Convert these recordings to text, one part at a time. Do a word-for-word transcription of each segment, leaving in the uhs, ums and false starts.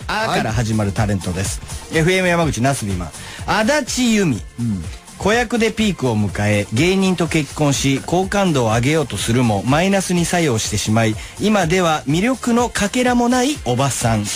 あから始まるタレントです。 エフエム 山口なすびまん足立由美、子役でピークを迎え芸人と結婚し好感度を上げようとするもマイナスに作用してしまい、今では魅力のかけらもないおばさん。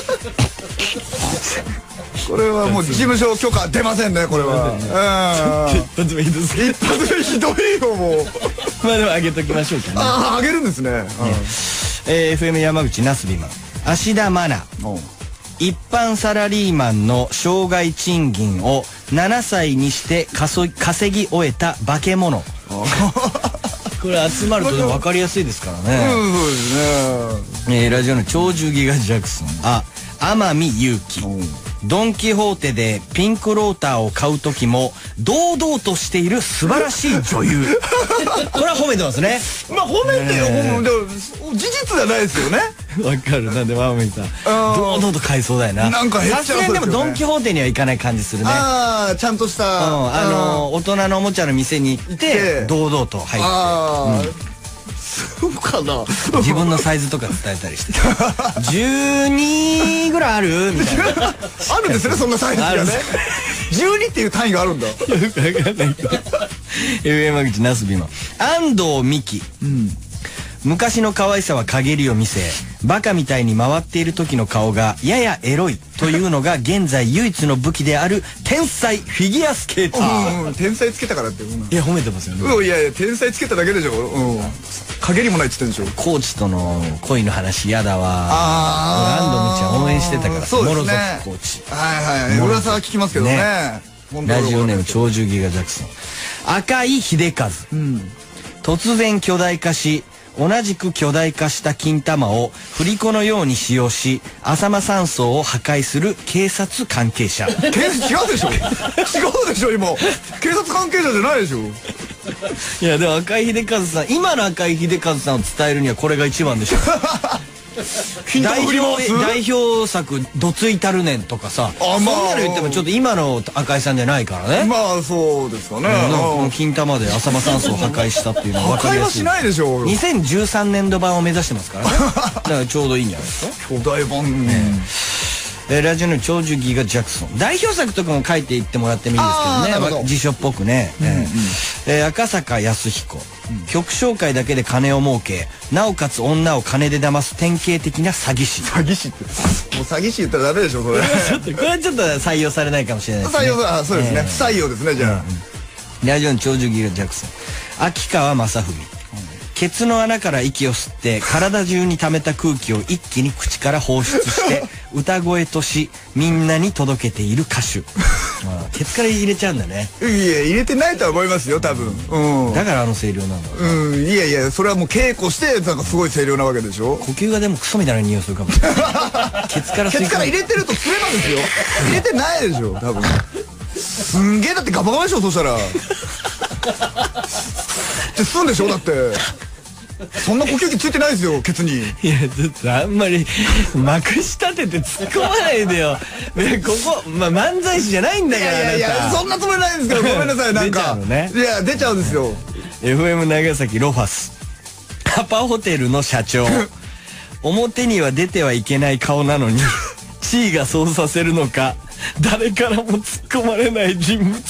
これはもう事務所許可出ませんね、これは。 一発目ひどすぎる。 一発目ひどいよ、もう。 まあでも上げときましょうかね。 ああ、上げるんですね。 えー、エフエム 山口なすびまん芦田愛菜、一般サラリーマンの生涯賃金をななさいにして稼ぎ終えた化け物。これ集まると分かりやすいですからね。うん、そうですね。えー、ラジオの長寿ギガジャクソン、あ、天海祐希、ドン・キホーテでピンクローターを買う時も堂々としている素晴らしい女優。これは褒めてますね。 まあ褒めてよ、事実じゃないですよね。 わかる。なんで天海さん堂々と買いそうだよな。 なんかさすがにでもドン・キホーテには行かない感じするね。 ああ、ちゃんとしたあの大人のおもちゃの店に行って堂々と入って。 そうかな。 自分のサイズとか伝えたりしてじゅうにぐらいあるみたいな。 あるんですね、そんなサイズがね。じゅうにっていう単位があるんだ。よくわかんないけど。 上山口なすびまん安藤美希、昔の可愛さは陰りを見せバカみたいに回っている時の顔がややエロいというのが現在唯一の武器である天才フィギュアスケーター。 天才つけたからって。 いや褒めてますよね。 いやいや、天才つけただけでしょ。陰りもないって言ってんでしょ。 コーチとの恋の話やだわ。安藤美希は応援してたから。 そうですね。 コーチ。 はいはい。噂は聞きますけどね。 ラジオネーム長寿ギガジャクソン、赤井秀和、突然巨大化し同じく巨大化した金玉を振り子のように使用し浅間山荘を破壊する警察関係者。 警察違うでしょ。違うでしょ。今警察関係者じゃないでしょ。 いやでも赤井秀和さん、今の赤井秀和さんを伝えるにはこれが一番でしょ。代表代表作「どついたるねん」とかさ、そんなの言ってもちょっと今の赤井さんじゃないからね。 まあそうですかね。 この金玉で浅間山荘を破壊したっていうのは分かりやすい。 破壊はしないでしょう。 にせんじゅうさんねんど版を目指してますからね。だからちょうどいいんじゃないですか。 巨大版ね。 ラジオの長寿ギガジャクソン、代表作とかも書いていってもらってもいいんですけどね。辞書っぽくね。赤坂康彦、曲紹介だけで金を儲けなおかつ女を金で騙す典型的な詐欺師。 詐欺師ってもう詐欺師言ったらダメでしょそれ。 これはちょっと採用されないかもしれないですね。 採用、あ、そうですね、不採用ですね。じゃあラジオの長寿ギガジャクソン、秋川雅史、ケツの穴から息を吸って体中に溜めた空気を一気に口から放出して歌声としみんなに届けている歌手。ケツから入れちゃうんだね。 いや入れてないとは思いますよ多分。 だからあの声量なんだ。 うん、いやいや、それはもう稽古してなんかすごい声量なわけでしょ。 呼吸がでもクソみたいな匂いするかもしれない。ケツからケツから入れてると吸えなんですよ。入れてないでしょ多分。すんげえ、だってガバガバでしょそしたら。って吸うんでしょだって。そんな呼吸器ついてないですよケツに。 いやちょっとあんまりまくし立てて突っ込まないでよ。ここまあ漫才師じゃないんだから。 いやいやそんなつもりないんですけど、ごめんなさい。なんかいや出ちゃうんですよ。 エフエム 長崎ロファス、アパホテルの社長。表には出てはいけない顔なのに地位がそうさせるのか誰からも突っ込まれない人物。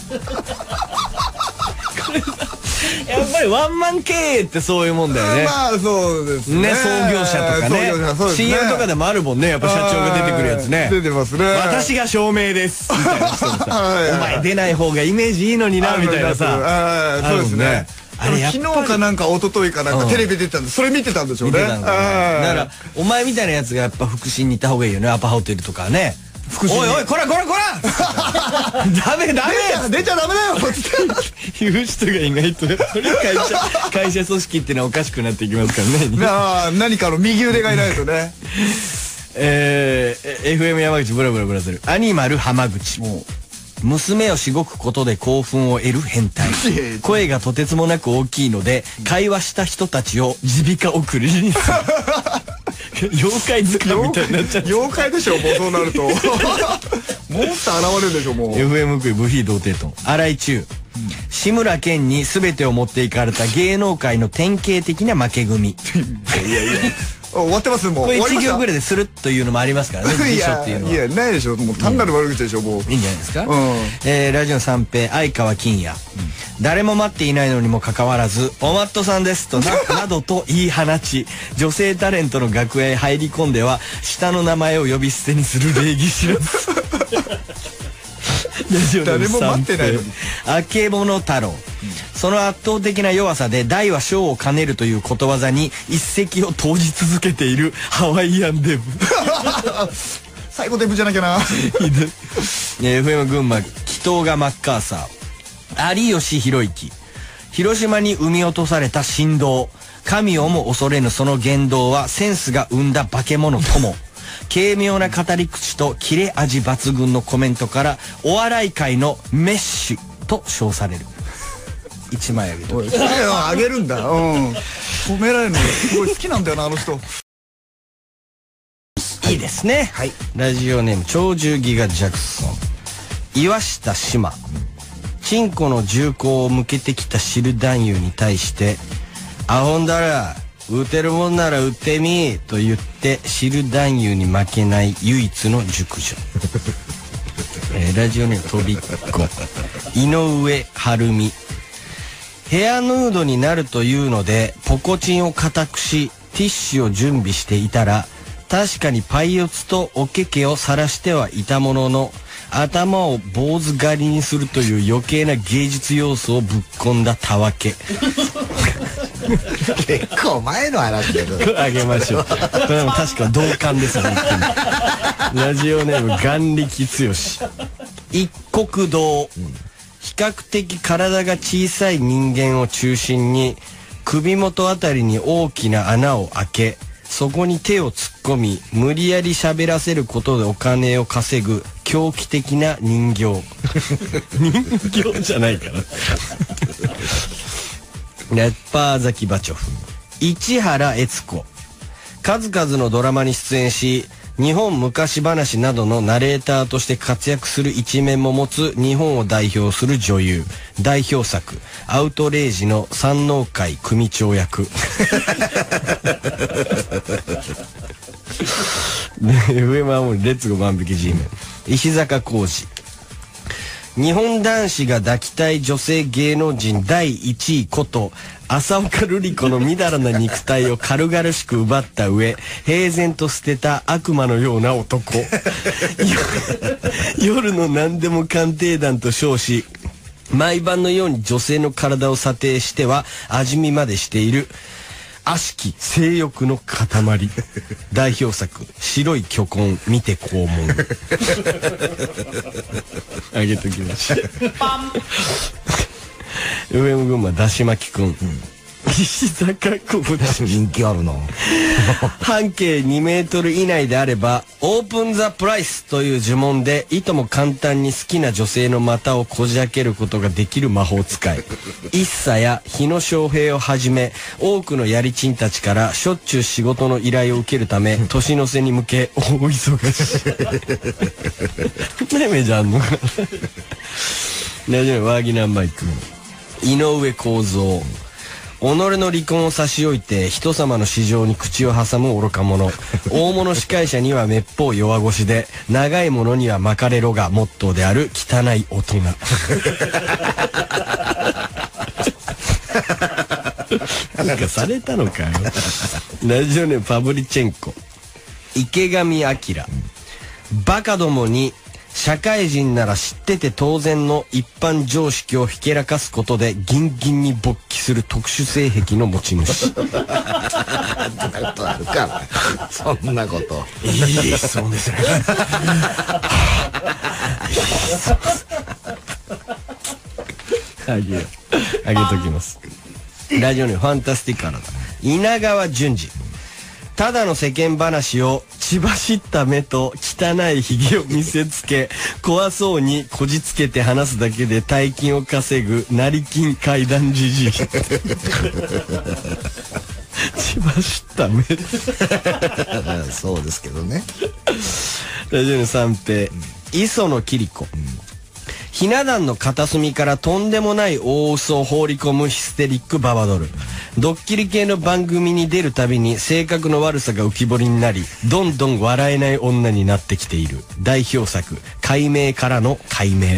これやっぱりワンマン経営ってそういうもんだよね。 まあそうですね。 創業者とかね。シーエム とかでもあるもんね。やっぱ社長が出てくるやつね。 出てますね。 私が証明ですみたいな人もさ、お前出ない方がイメージいいのになみたいなさ。 そうですね。あれ昨日かなんか一昨日かなんかテレビ出てたんで、それ見てたんでしょうね。だからお前みたいなやつがやっぱ腹心にいた方がいいよね。アパホテルとかね。おいおいこらこらこらダメダメ出ちゃダメだよ言う人がいないと会社会社組織っていうのはおかしくなっていきますからね。 なあ、何かの右腕がいないとね。 えー、エフエム 山口ブラブラブラゼル、アニマル浜口、娘をしごくことで興奮を得る変態。声がとてつもなく大きいので会話した人たちを耳鼻科送りにする。妖怪図鑑みたいになっちゃう。 妖怪でしょもうそうなると。モンスター現れるでしょもう。 エフエム クイブヒー童貞と新井中、志村けんに全てを持っていかれた芸能界の典型的な負け組。 いやいや終わってますもう。 これいち行ぐらいでするというのもありますからね。辞書っていうのは。 いやないでしょ。もう単なる悪口でしょもう。 いいんじゃないですか。えラジオ三平相川金也。誰も待っていないのにもかかわらずおマットさんですとなどと言い放ち、女性タレントの楽屋へ入り込んでは下の名前を呼び捨てにする礼儀知らず。 誰も待ってないのに。 あけぼの太郎。その圧倒的な弱さで大は小を兼ねるということわざに一石を投じ続けているハワイアンデブ。 最後デブじゃなきゃな。 エフエム 群馬紀藤がマッカーサー。有吉弘行。広島に生み落とされた神童。神をも恐れぬその言動はセンスが生んだ化け物とも。軽妙な語り口と切れ味抜群のコメントからお笑い界のメッシュと称される。一枚あげとき。 あげるんだ。うん。褒められるのすごい好きなんだよなあの人。 いいですね。はい。ラジオネーム鳥獣ギガジャクソン。岩下志麻。チンコの銃口を向けてきた汁男優に対して「アホんだら撃てるもんなら撃ってみ」と言って汁男優に負けない唯一の熟女。えー、ラジオネームとびっこ。井上晴美。ヘアヌードになるというのでポコチンを固くしティッシュを準備していたら確かにパイオツとおけけを晒してはいたものの頭を坊主狩りにするという余計な芸術要素をぶっ込んだたわけ。 結構前の話だけど。 あげましょう。これも確か同感ですね。ラジオネーム眼力強し。一国道。うん、比較的体が小さい人間を中心に首元あたりに大きな穴を開けそこに手を突っ込み無理やり喋らせることでお金を稼ぐ狂気的な人形。人形じゃないから。ラッパーザキバチョフ。市原悦子。数々のドラマに出演し日本昔話などのナレーターとして活躍する一面も持つ日本を代表する女優。代表作アウトレイジの山王会組長役。上はもうレッツゴー万引き G メン。石坂浩二。日本男子が抱きたい女性芸能人だいいちいこと浅岡瑠璃子のみだらな肉体を軽々しく奪った上平然と捨てた悪魔のような男。夜の何でも鑑定団と称し毎晩のように女性の体を査定しては味見までしている悪しき性欲の塊。代表作白い巨根見て肛門。あげときましょう。上野群馬だし巻きくん、うん、石坂浩二。 人気あるな。 半径にメートル以内であればオープンザプライスという呪文でいとも簡単に好きな女性の股をこじ開けることができる魔法使い。一茶や日野翔平をはじめ多くのやりちんたちからしょっちゅう仕事の依頼を受けるため年の瀬に向け大忙しい。何メジャーあんの。大丈夫。ワーギナンマイク井上公造。己の離婚を差し置いて人様の市場に口を挟む愚か者。大物司会者にはめっぽう弱腰で長いものには巻かれろがモットーである汚い大人。なんかされたのかよ。ラジオネームパブリチェンコ。池上彰。バカどもに社会人なら知ってて当然の一般常識をひけらかすことでギンギンに勃起する特殊性癖の持ち主。 そんなことあるか。そんなこと。 いい質問ですね。あげよう。あげときます。ラジオにファンタスティカルだ。稲川淳二。ただの世間話を血走った目と汚いひげを見せつけ怖そうにこじつけて話すだけで大金を稼ぐ成金怪談じじい。血走った目。 そうですけどね。 ラジオの三平、磯野桐子。 ひな壇の片隅からとんでもない大嘘を放り込むヒステリックババドル。ドッキリ系の番組に出るたびに性格の悪さが浮き彫りになり、どんどん笑えない女になってきている。代表作、解明からの解明。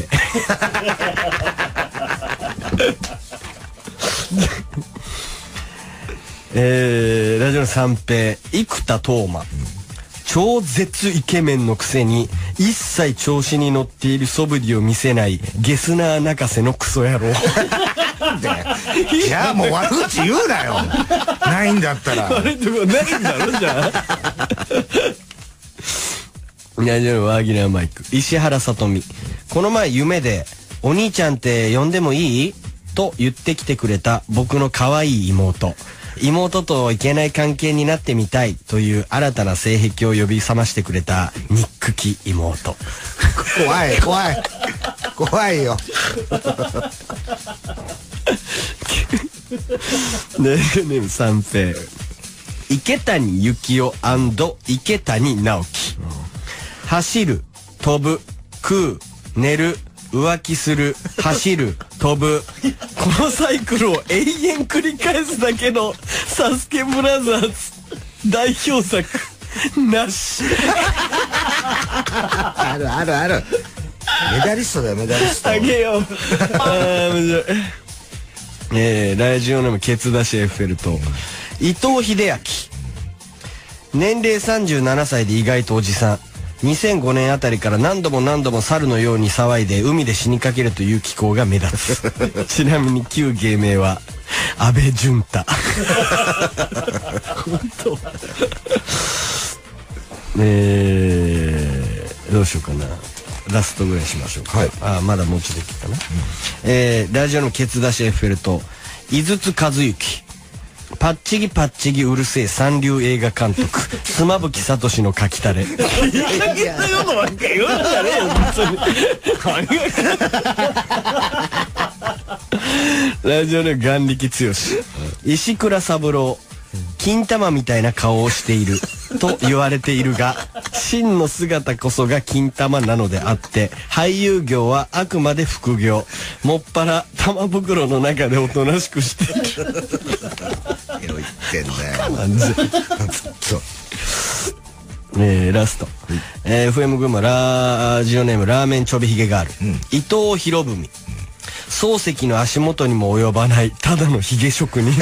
えー、ラジオの三平、生田斗真。超絶イケメンのくせに一切調子に乗っている素振りを見せないゲスナー泣かせのクソ野郎。 じゃあもう悪口言うなよ。ないんだったら。 あれってことないんだろじゃあ。ラジオのワーギナーマイク、石原さとみ。この前夢でお兄ちゃんって呼んでもいいと言ってきてくれた僕の可愛い妹。妹といけない関係になってみたいという新たな性癖を呼び覚ましてくれた憎き妹。 怖い怖い怖いよ。 ねえねえ三平、池谷幸雄&池谷直樹。走る、飛ぶ、食う、寝る、浮気する、走る、飛ぶ、このサイクルを永遠繰り返すだけのサスケブラザーズ代表作なし。 あるあるある。メダリストだよ、メダリスト。 あげよう。あー面白い。えー、ラジオネームケツ出しエッフェル塔、伊藤英明。年齢さんじゅうななさいで意外とおじさん。にせんごねんあたりから何度も何度も猿のように騒いで海で死にかけるという気候が目立つ。ちなみに旧芸名は安倍淳太。本当。えー、どうしようかな。ラストぐらいしましょうか。はい、あ、まだもうちょっといくかな。うん、えー、ラジオのケツ出しエッフェル塔、井筒和幸。パッチギパッチギうるせえ三流映画監督妻夫木聡の書きたれ。聞いたよのばっか言うんじゃねえよ本当に。ラジオネーム眼力強し、石倉三郎。金玉みたいな顔をしていると言われているが、真の姿こそが金玉なのであって俳優業はあくまで副業。もっぱら玉袋の中でおとなしくしている。 言ってんだよ。 えー、ラスト、えー、エフエム 群馬ラジオネームラーメンちょびひげガール、うん、伊藤博文。漱石の足元にも及ばないただのひげ職人。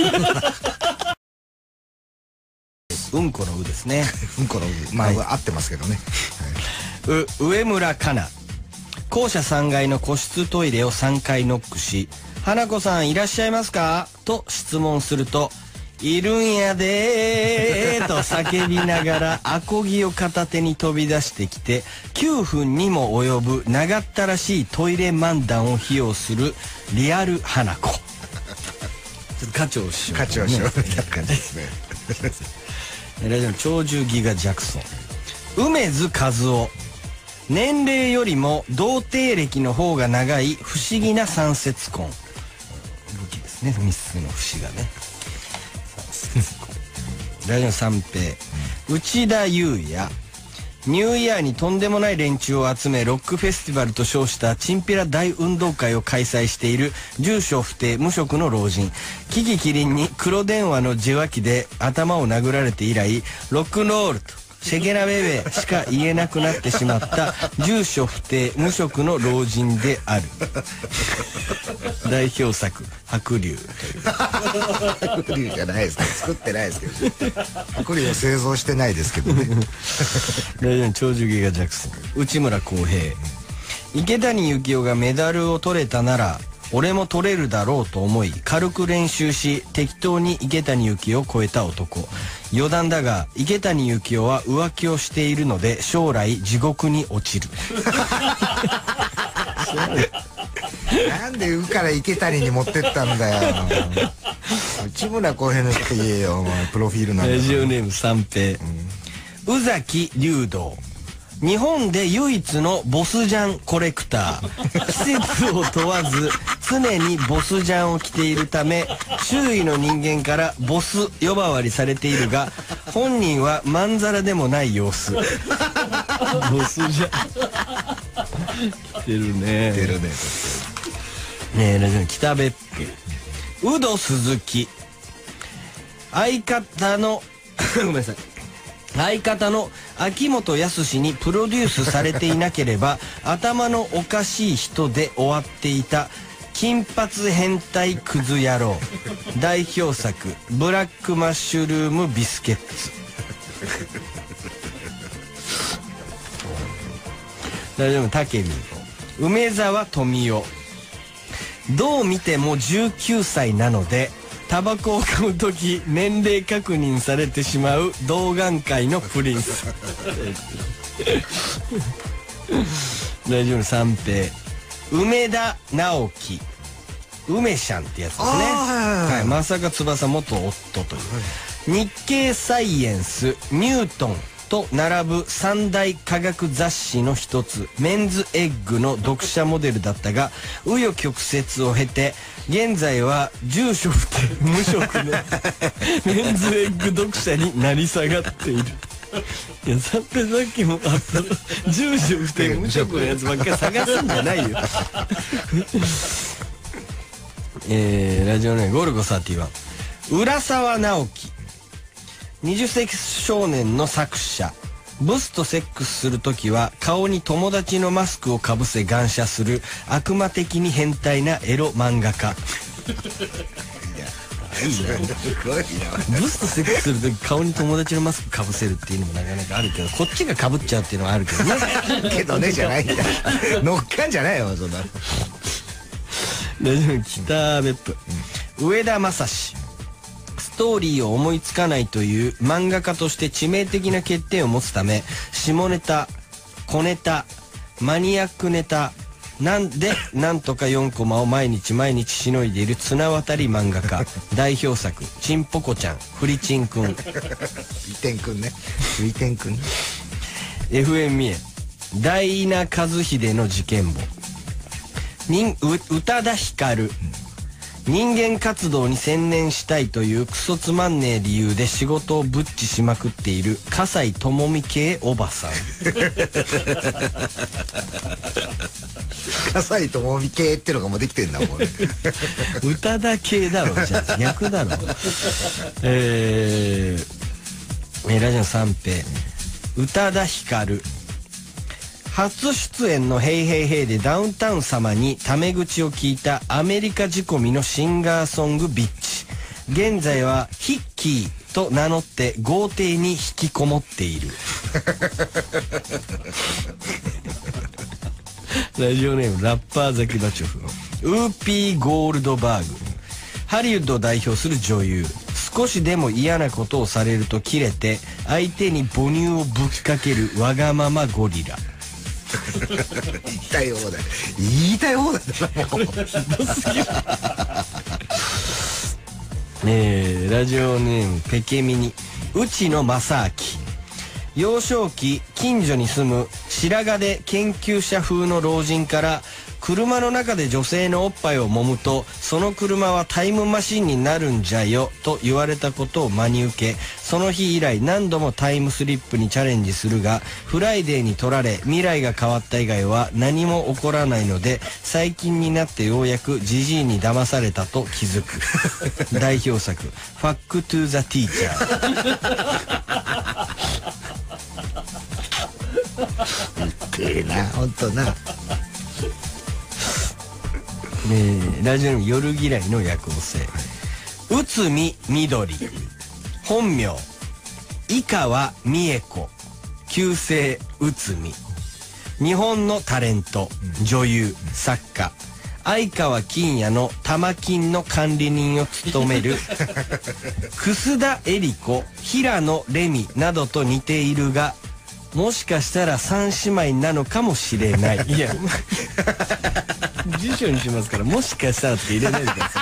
うんこのうですね。 うんこのう、まあ、はい、合ってますけどね。 はい、う上村かな。校舎さんがいの個室トイレをさんかいノックし、花子さんいらっしゃいますかと質問すると、いるんやでーと叫びながらアコギを片手に飛び出してきて、きゅうふんにも及ぶ長ったらしいトイレ漫談を披露するリアル花子。ちょっと課長師匠、 課長師匠みたいな感じですね。 ラジオ鳥獣ギガジャクソン、梅津和夫。年齢よりも童貞歴の方が長い不思議な三節婚。武器ですね、ミスの節がね。ラジオ三平、内田裕也。ニューイヤーにとんでもない連中を集めロックフェスティバルと称したチンピラ大運動会を開催している住所不定無職の老人。キキキリンに黒電話の受話器で頭を殴られて以来、ロックンロールとシェゲラベベしか言えなくなってしまった住所不定無職の老人である。代表作白龍。 白龍じゃないですけど、作ってないですけど、白龍を製造してないですけどね。 ラジオ長寿ギガジャクソン、内村航平。池谷幸雄がメダルを取れたなら俺も取れるだろうと思い軽く練習し適当に池谷幸雄を超えた男。余談だが池谷幸雄は浮気をしているので将来地獄に落ちる。 なんで「う」から池谷に持ってったんだよ。内村航平のって言えよ、お前プロフィールなんだ。 ラジオネーム三平、うん、宇崎竜道。日本で唯一のボスジャンコレクター。季節を問わず常にボスジャンを着ているため周囲の人間からボス呼ばわりされているが、本人はまんざらでもない様子。ボスジャン来てるね。 来てるね。 ねえ、ラジオ北別府。ウド鈴木。相方の、ごめんなさい。相方の秋元康にプロデュースされていなければ頭のおかしい人で終わっていた金髪変態クズ野郎。代表作ブラックマッシュルームビスケッツ。大丈夫。タケミ梅沢富美男。どう見てもじゅうきゅうさいなのでタバコを買うとき年齢確認されてしまう童顔界のプリンス。大丈夫。三平梅田直樹。梅シャンってやつですね。はい、まさか翼元夫という、はい、日経サイエンスニュートンと並ぶ三大科学雑誌の一つメンズエッグの読者モデルだったが紆余曲折を経て現在は住所不定無職のメンズエッグ読者になり下がっている。いや、さてさっきもあった住所不定無職のやつばっかり探すんじゃないよ。えー、ラジオネームゴルゴさんじゅういち。浦沢直樹。はたち世紀少年の作者。ブスとセックスするときは顔に友達のマスクをかぶせ感謝する悪魔的に変態なエロ漫画家。いいね。ブスとセックスするとき顔に友達のマスクかぶせるっていうのもなかなかあるけど、こっちがかぶっちゃうっていうのはあるけどね。 けどねじゃないんだ。乗っかんじゃないよそんな。 大丈夫。北別府、うん、上田正史。ストーリーを思いつかないという漫画家として致命的な欠点を持つため下ネタ、小ネタ、マニアックネタなんでなんとかよんコマを毎日毎日しのいでいる綱渡り漫画家。代表作ちんぽこちゃん、フリチンくん。 フリテンくんね。フリテンくん。 エフエム 三重大稲和秀の事件簿。に宇多田ヒカル。人間活動に専念したいというクソつまんねえ理由で仕事をぶっちしまくっている笠井智美系おばさん。 笠井智美系ってのがもうできてんだもん。 宇多田系だろ。じゃあ逆だろ。えー、ラジオ三平宇多田ヒカル。初出演のヘイヘイヘイでダウンタウン様にタメ口を聞いたアメリカ仕込みのシンガーソングビッチ。現在はヒッキーと名乗って豪邸に引きこもっている。ラジオネームラッパーザキバチョフ。ウーピーゴールドバーグ。ハリウッドを代表する女優。少しでも嫌なことをされるとキレて相手に母乳をぶっかけるわがままゴリラ。 言いたい放題言いたい放題だなもう。ひどすぎる。 えー、ラジオネームペケミニ。内野正明。幼少期近所に住む白髪で研究者風の老人から車の中で女性のおっぱいを揉むとその車はタイムマシンになるんじゃよと言われたことを真に受け、その日以来何度もタイムスリップにチャレンジするがフライデーに取られ未来が変わった以外は何も起こらないので最近になってようやくジジイに騙されたと気づく。代表作ファックトゥザティーチャー。 言ってえなほんとな。 えー、ラジオネーム夜嫌いの夜行性。内海みどり。本名井川美恵子。旧姓内海。日本のタレント、女優、作家。相川金也の玉金の管理人を務める楠田絵理子、平野レミなどと似ているがもしかしたら三姉妹なのかもしれない。いや辞書にしますからもしかしたらって入れないでくださ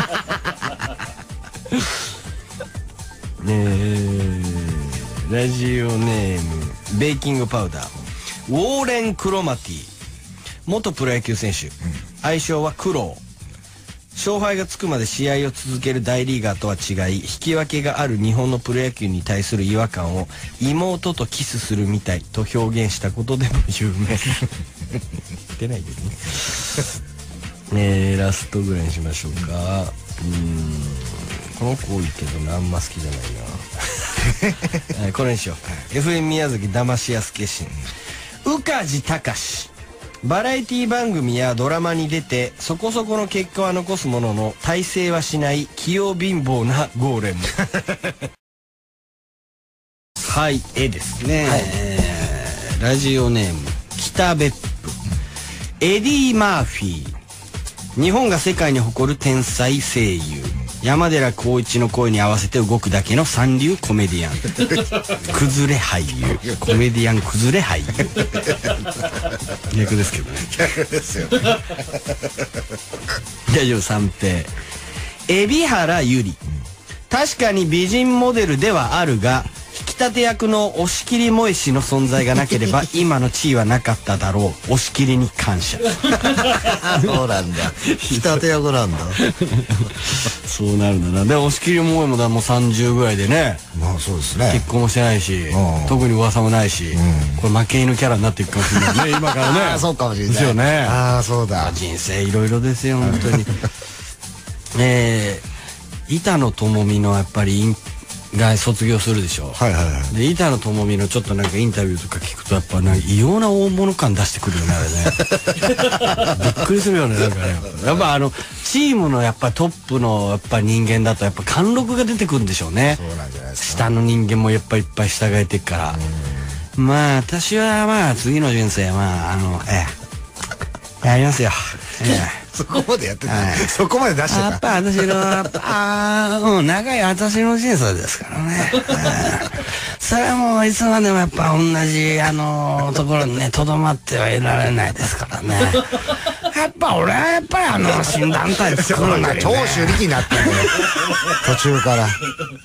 い。えー、ラジオネームベーキングパウダー。ウォーレン・クロマティ。元プロ野球選手、うん、愛称はクロー。勝敗がつくまで試合を続ける大リーガーとは違い引き分けがある日本のプロ野球に対する違和感を妹とキスするみたいと表現したことでも有名。 ってないけどね。えー、ラストぐらいにしましょうか。うーん、この子多いけどな、あんま好きじゃないな。はい、これにしよう。エフエム 宮崎だましやす決心。宇梶隆。バラエティ番組やドラマに出てそこそこの結果は残すものの大成はしない器用貧乏なゴーレム。はい、絵ですね、はい、えー、ラジオネーム北別府。エディ・マーフィー。日本が世界に誇る天才声優、山寺宏一の声に合わせて動くだけの三流コメディアン。崩れ俳優、コメディアン崩れ俳優。逆ですけどね。 逆ですよね。 大丈夫、三平。海老原ゆり。確かに美人モデルではあるが、引き立て役の押切萌氏の存在がなければ今の地位はなかっただろう。押切に感謝。 そうなんだ。引き立て役なんだ。 そうなるんだな。で押切萌もだもうさんじゅうぐらいでね。 まあそうですね。 結婚もしてないし、特に噂もないし、これ負け犬キャラになっていくかもしれないね。今からね。 ああそうかもしれない。 ですよね。 ああそうだ。 人生いろいろですよ本当に。えー、板野友美のやっぱりインが卒業するでしょ。はいはいはい。で板野友美のちょっとなんかインタビューとか聞くとやっぱなんか異様な大物感出してくるよねあれね。びっくりするよねなんかね。やっぱあのチームのやっぱりトップのやっぱ人間だとやっぱ貫禄が出てくるんでしょうね。そうなんじゃないですか。下の人間もやっぱいっぱい従えていくから。まあ私はまあ次の人生まああのええやりますよ。ええ。 そこまでやってた、はい、そこまで出してた。 やっぱ私のああ、うん、長い私の人生ですからね。それはもういつまでもやっぱ同じあのところにねとどまってはいられないですからね。やっぱ俺はやっぱりあの新団体作るなり、ね、 長州力になってる途中から。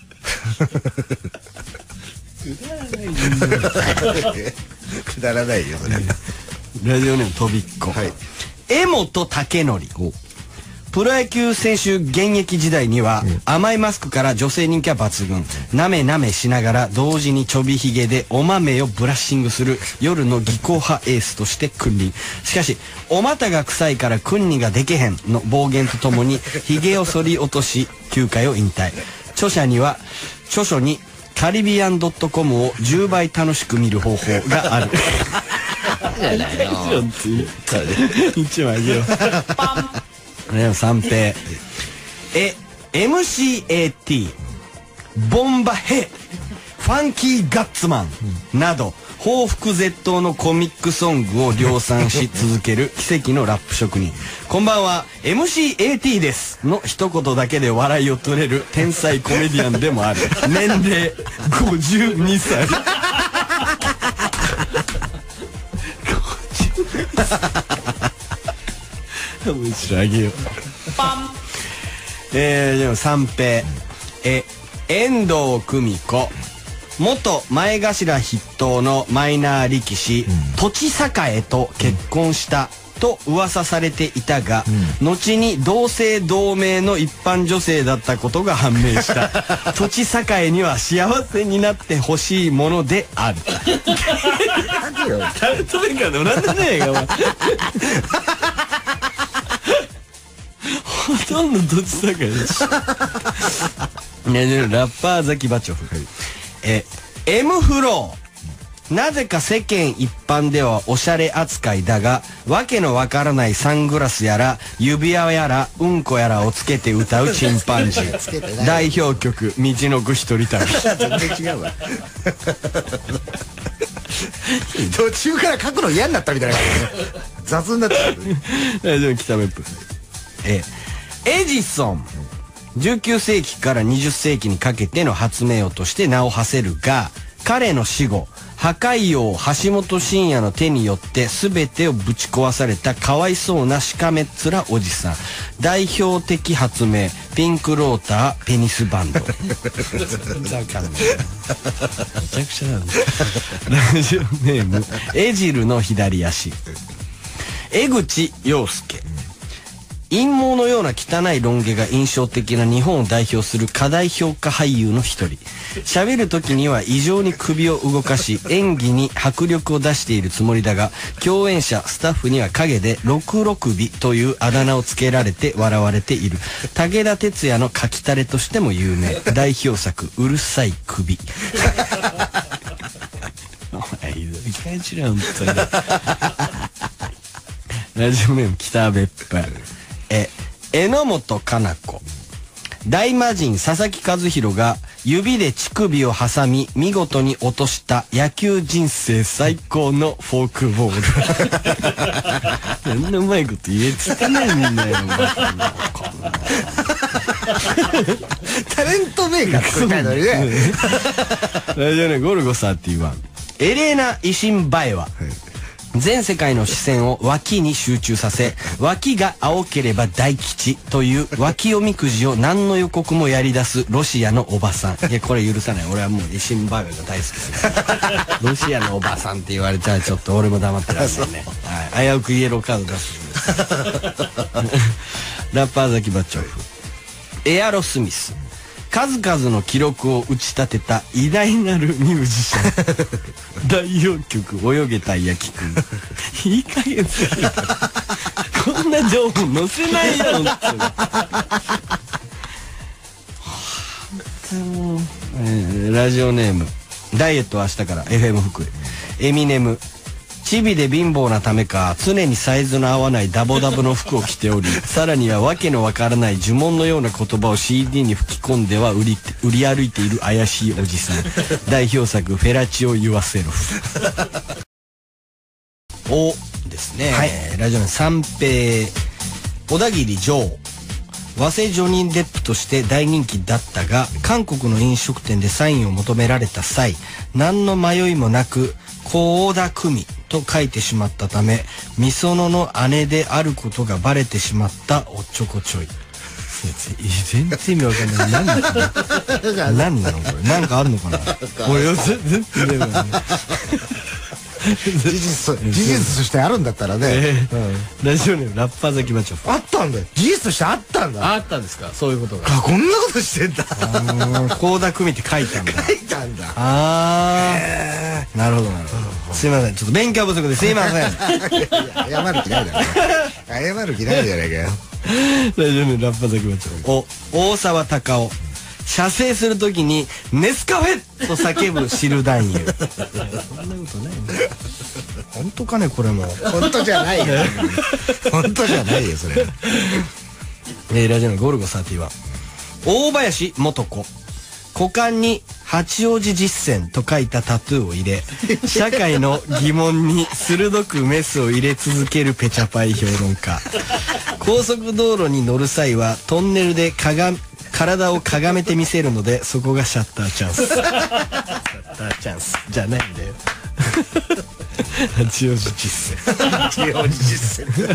くだらないよそれ。 ラジオネームとびっこ。はい。江本武則。プロ野球選手現役時代には、うん、甘いマスクから女性人気は抜群。なめなめしながら同時にちょびひげでお豆をブラッシングする夜の技巧派エースとして君臨。しかしお股が臭いから君臨がでけへんの暴言とともにひげを剃り落とし球界を引退。著者には著書にカリビアン .com をじゅうばい楽しく見る方法がある。一枚あげよう。ね、三平。え、エムシーエーティー、ボンバヘ、ファンキーガッツマンなど報復絶倒のコミックソングを量産し続ける奇跡のラップ職人。こんばんは エムシーエーティー ですの一言だけで笑いを取れる天才コメディアンでもある。年齢ごじゅうにさい。面白いあげよう。えー、でも三平。え、遠藤久美子。元前頭筆頭のマイナー力士、うん、土地栄と結婚したと噂されていたが、うん、後に同姓同名の一般女性だったことが判明した。土地栄には幸せになってほしいものである。誰とめかでもなんでねえかお前。ほとんど土地栄だし。ラッパーザキバチョフ。え、エムフロー。なぜか世間一般ではおしゃれ扱いだが、わけのわからないサングラスやら指輪やらうんこやらをつけて歌うチンパンジー。代表曲道のく一人旅。全然違うわ。 途中から書くの嫌になったみたいな感じで雑になってる。 大丈夫、北別府。え、エジソン。じゅうきゅうせいきからにじゅっせいきにかけての発明王として名を馳せるが、彼の死後、破壊王橋本真也の手によって全てをぶち壊されたかわいそうなしかめっ面おじさん。代表的発明、ピンクローターペニスバンド。めちゃくちゃなんだ。ラジオネームエジルの左足。江口洋介。 陰謀のような汚いロン毛が印象的な日本を代表する過大評価俳優の一人。喋る時には異常に首を動かし、演技に迫力を出しているつもりだが、共演者スタッフには陰で六六尾というあだ名をつけられて笑われている。武田鉄矢の書きたれとしても有名。代表作うるさい首。お前いいかいちら本当に。ラジオネーム北別府。え、榎本かな子。大魔神佐々木和弘が指で乳首を挟み見事に落とした野球人生最高のフォークボール。なんでうまいこと言えつかないんだよ。 タレントメーカーって書いてあるね。 ラジオネームゴルゴさんっていうわ。エレーナ・イシンバエは全世界の視線を脇に集中させ、脇が青ければ大吉という脇読みくじを何の予告もやり出すロシアのおばさん。いやこれ許さない。俺はもうイシンバエが大好きです。ロシアのおばさんって言われたらちょっと俺も黙ってらんないね。はい、危うくイエローカード出す。ラッパーザキバッチョフ。エアロスミス。数々の記録を打ち立てた偉大なるミュージシャン。代表曲泳げたい焼きくん。いい加減すぎる。こんな情報載せないよ。えー、ラジオネームダイエットは明日から エフエム 福井。エミネム。チビで貧乏なためか常にサイズの合わないダボダボの服を着ており、さらにはわけのわからない呪文のような言葉を シーディー に吹き込んでは売り売り歩いている怪しいおじさん。代表作フェラチオ・ユアセルフ。おですね、はい、ラジオの三平。小田切丈。和製ジョニー・デップとして大人気だったが、韓国の飲食店でサインを求められた際、何の迷いもなく倖田來未と書いてしまったため、みそのの姉であることがバレてしまったおっちょこちょい。全然意味わかんない。何なの？何なのこれ？なんかあるのかな？俺全然意味わかんない。 事実事実としてあるんだったらね、えーうん、ラジオネームラッパーザキバチョフ。 あったんだよ。事実としてあったんだ。 あったんですか？そういうことが。 あ、こんなことしてんだ。 倖田來未って書いたんだ。 書いたんだ。 ああ、なるほどなるほど。すいません、ちょっと勉強不足ですいません。 謝る気ないだろ。謝る気ないじゃないかよ。 ラジオネームラッパーザキバチョフ。お、大沢たかお。射精するときにネスカフェと叫ぶ汁男優。そんなことないね。本当かねこれも。 本当じゃないよ。本当じゃないよそれ。 えー、ラジオのゴルゴさんじゅういち。大林素子。股間に八王子実践と書いたタトゥーを入れ、社会の疑問に鋭くメスを入れ続けるペチャパイ評論家。高速道路に乗る際はトンネルでかが体をかがめてみせるので、そこがシャッターチャンス。シャッターチャンスじゃないんだよ。八王子実践。 八王子実践。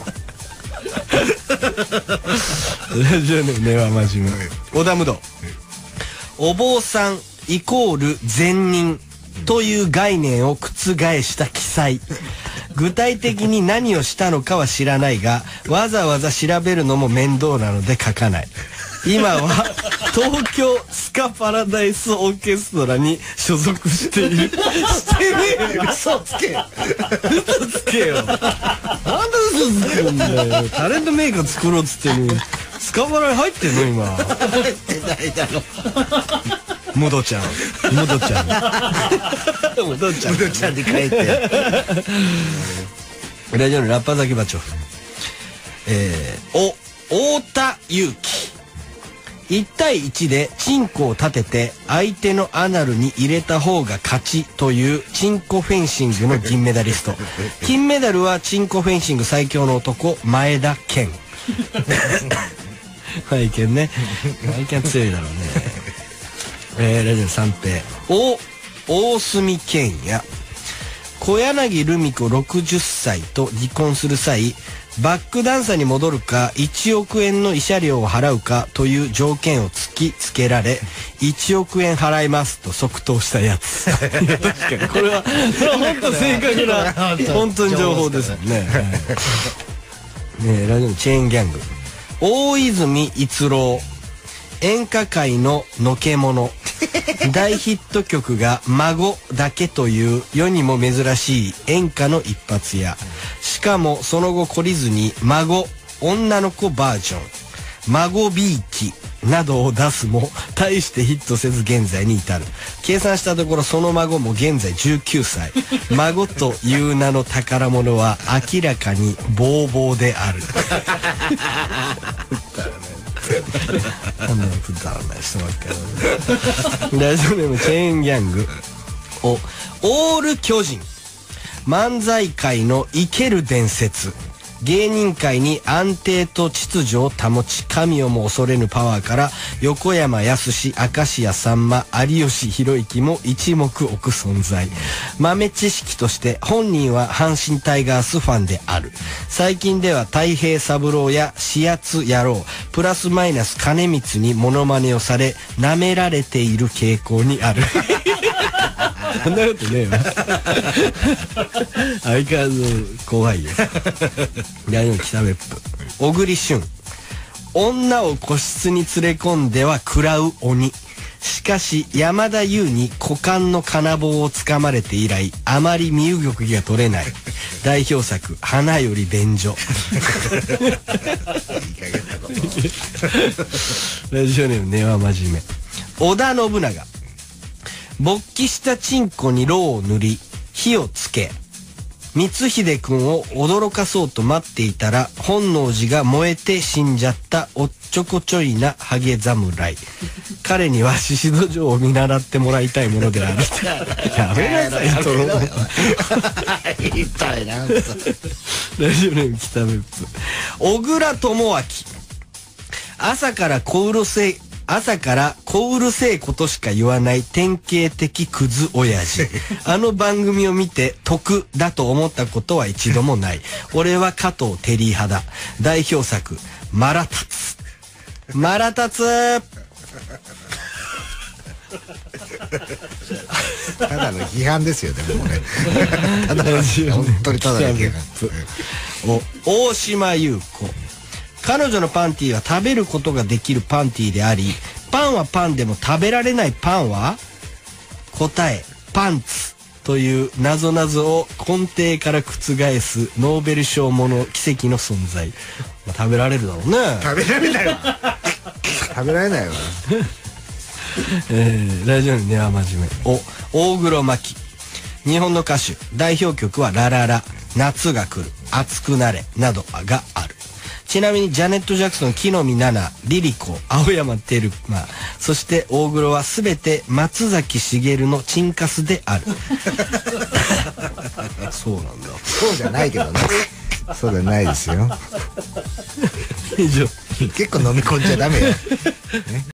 ラジオネーム根は真面目。織田無道。お坊さんイコール善人という概念を覆した記載。具体的に何をしたのかは知らないが、わざわざ調べるのも面倒なので書かない。今は東京スカパラダイスオーケストラに所属している。してねえよ。 嘘つけ。 嘘つけよ。なんで嘘つくんだよ。タレントメーカー作ろうっつってるのにスカパラに入ってんの今。 入ってないだろ。 ムドちゃん。ムドちゃん。ムドちゃん。 ムドちゃんで書いて。 ラジオのラッパーザキバチョフ。えー、お、太田裕樹。いち対いちでチンコを立てて相手のアナルに入れた方が勝ちというチンコフェンシングの銀メダリスト。金メダルはチンコフェンシング最強の男前田健。前健ね。前健強いだろうね。えー、ラジオ三平。お、大隅健也。小柳ルミ子ろくじゅっさいと離婚する際、バックダンサーに戻るかいちおくえんの慰謝料を払うかという条件を突きつけられ、いちおくえん払いますと即答したやつ。いや確かにこれは本当正確な本当に情報ですもんね。 ね、ラジオのチェーンギャング。大泉逸郎。演歌界ののけもの。大ヒット曲が孫だけという世にも珍しい演歌の一発や、しかもその後懲りずに孫、女の子バージョン、孫ビーキなどを出すも大してヒットせず現在に至る。計算したところその孫も現在じゅうきゅうさい。孫という名の宝物は明らかにボーボーである。あんなくだらない人ばっかり。ラジオネームチェーンギャング。おオール巨人。漫才界の生ける伝説。芸人界に安定と秩序を保ち、神をも恐れぬパワーから横山やすし、明石家さんま、有吉弘行も一目置く存在。豆知識として本人は阪神タイガースファンである。最近では太平三郎や指圧野郎、プラスマイナス金光にモノマネをされ舐められている傾向にある。そんなことねえわ。相変わらず怖いよ。ライオン北別府。小栗旬。女を個室に連れ込んでは食らう鬼。しかし山田優に股間の金棒をつかまれて以来、あまり身動きが取れない。代表作花より便所。ラジオネーム根は真面目。織田信長。勃起したチンコにろうを塗り火をつけ、光秀くんを驚かそうと待っていたら本能寺が燃えて死んじゃったおっちょこちょいなハゲ侍。彼には獅子土壌を見習ってもらいたいものである。やめなさい。やめろよ。痛いな。ラジオネーム北別府。小倉智明。朝から小うるせえ朝から小うるせえことしか言わない典型的クズ親父。あの番組を見て得だと思ったことは一度もない。俺は加藤テリー派だ。代表作マラタツ。マラタツ。 ただの批判ですよね、もうね。ただの本当にただの批判。 お大島優子。彼女のパンティーは食べることができるパンティーであり、パンはパンでも食べられないパンは答えパンツという謎々を根底から覆すノーベル賞もの奇跡の存在。まあ、食べられるだろうね。 食べられないわ。食べられないわ。 えー、ラジオに根は真面目。お大黒摩季。日本の歌手代表曲はラララ、夏が来る、熱くなれなどがある。ちなみにジャネット・ジャクソン、木の実奈々、リリコ、青山テルマ、そして大黒はすべて松崎しげるのチンカスである。そうなんだ。 そうじゃないけどね。そうじゃないですよ。 以上。 結構飲み込んじゃダメよ。ね